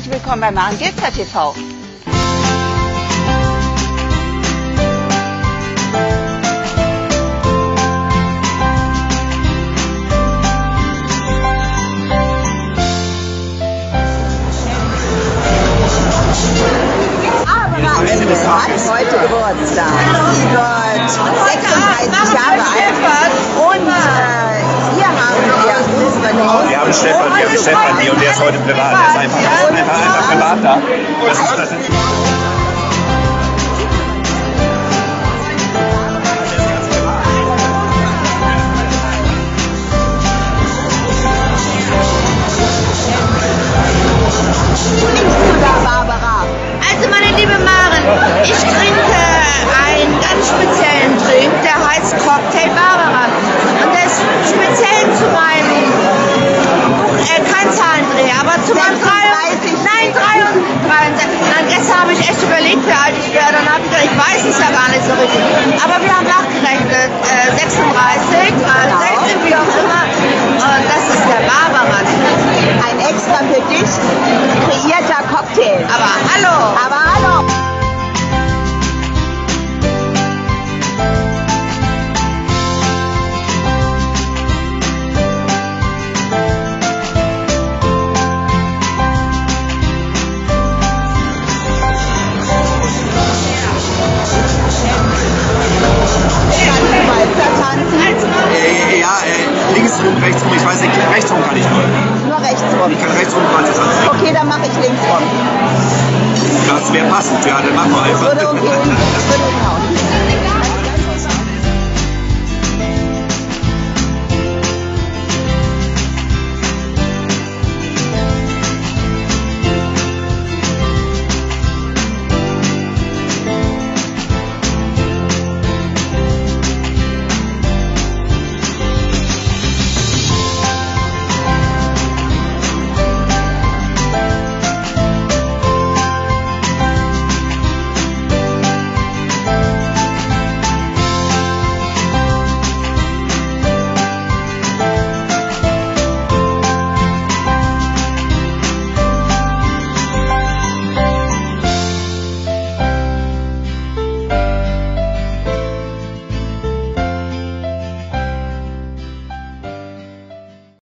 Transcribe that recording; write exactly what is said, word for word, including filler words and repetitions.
herzlich willkommen bei Maren Gilzer T V. Hat heute Geburtstag. Die wird sechsunddreißig Jahre alt. Und äh, hier haben wir unsere Wir haben Stefan, wir haben Stefan, die und der ist heute privat. Der ist einfach, einfach, einfach privat da. Das ist, das ist Also meine liebe Maren, ich trinke einen ganz speziellen Drink, der heißt Cocktail Barbara. Und der ist speziell zu meinem, äh, kein Zahlendreh, aber zu meinem dreiunddreißig, nein, dreiunddreißig. Dann gestern habe ich echt überlegt, wie alt ich wäre. Dann habe ich gedacht, ich weiß es ja gar nicht so richtig. Aber wir haben nachgerechnet, äh, sechsunddreißig, sechzehn, wie auch immer. Und das ist der Barbara. Ein extra für dich kreierter Cocktail. Aber hallo! Aber hallo! ja, äh, links rum, rechts rum, ich weiß nicht, rechts rum kann ich nur. Nur rechts rum. Ich kann rechts rum quasi tanzen. Okay, dann mache ich links rum. Das wäre passend, ja, dann machen wir einfach. Das würde okay, das würde hinhauen.